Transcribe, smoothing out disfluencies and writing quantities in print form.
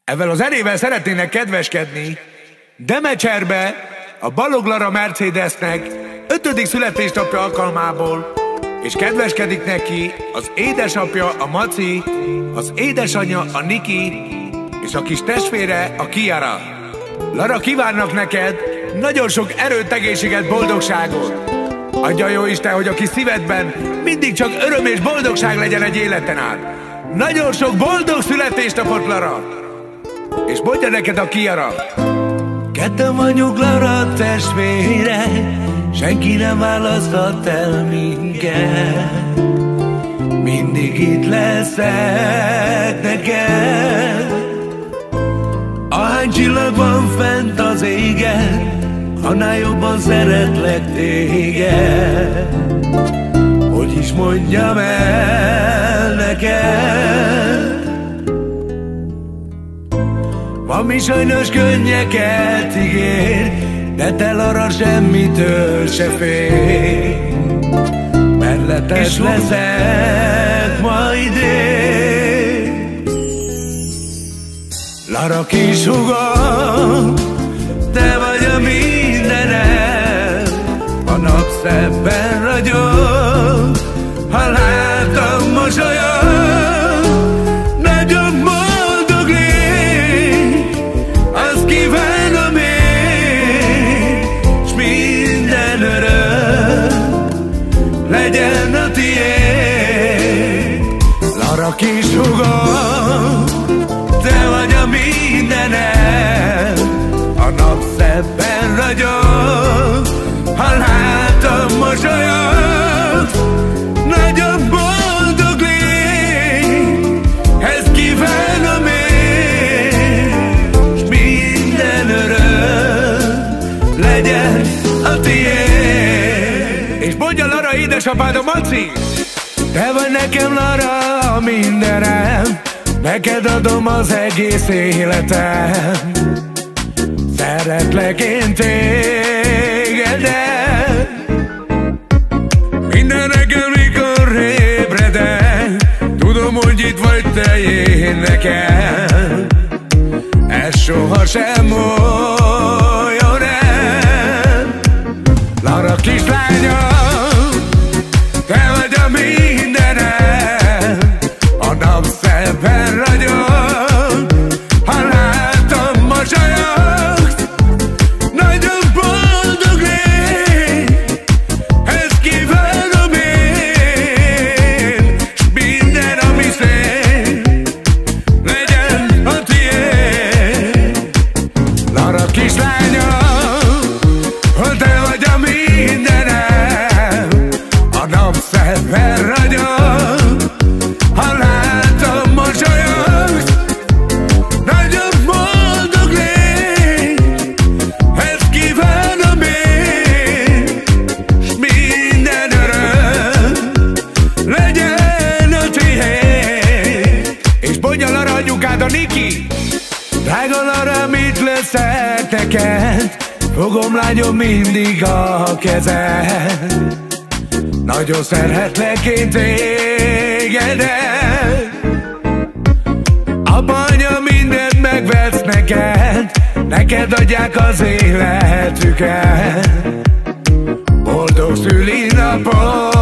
Ezzel a zenével szeretnének kedveskedni Demecserbe a Balogh Lara Mercedesnek 5. születésnapja alkalmából, és kedveskedik neki az édesapja, a Maci, az édesanyja, a Niki, és a kis testvére, a Kiara. Lara, kívánnak neked nagyon sok erőt, egészséget, boldogságot. Adja jó Isten, hogy a kis szívedben mindig csak öröm és boldogság legyen egy életen át. Nagyon sok boldog születésnapot, Lara! És mondja neked a Kiara: ketten vagyunk, Lara testvére, senki nem választhat el minket. Mindig itt leszek neked. Ahány csillag van fent az égen, annál jobban szeretlek téged. Hogy is mondjam el neked? Ami sajnos könnyeket ígér, de te, Lara, semmitől se fél. Melletted leszek majd én. Lara kishúgom, te vagy a mindenem. A nap szebben ragyog, ha látom mosolyog. Nagyobb boldog légy, azt kívánom én, s minden öröm legyen a tiéd. Lara kishúgom, te vagy a mindenem. A nap szebben ragyog, ha látom mosolyog. Nagyon boldog légy, ezt kívánom én, s minden öröm legyen a tiéd. És mondja Lara édesapád, a Maci: te vagy nekem, Lara, a mindenem. Neked adom az egész életem. Szeretlek én tégedet. Minden reggel, mikor ébredek, tudom, hogy itt vagy te én nekem. Ez sohasem olyan el. Lara kislányom, te vagy a mindenem. A nap szebben ragyog, ha látom mosolyog. Nagyon boldog légy, ezt kívánom én, s minden, ami szép, legyen a tiéd. Lara kislányom, hogy te vagy a mindenem. A nap szebben ragyog, ha látom mosolyogsz. Nagyon boldog légy, ezt kívánom én, s minden öröm legyen a tiéd. És mondja Lara anyukád, a Niki: drága Lara, mit leszek neked? Fogom, lányom, mindig a kezed. Nagyon szeretlek én tégedet. Apa, anya mindent megvesz neked, neked adják az életüket. Boldog szülinapot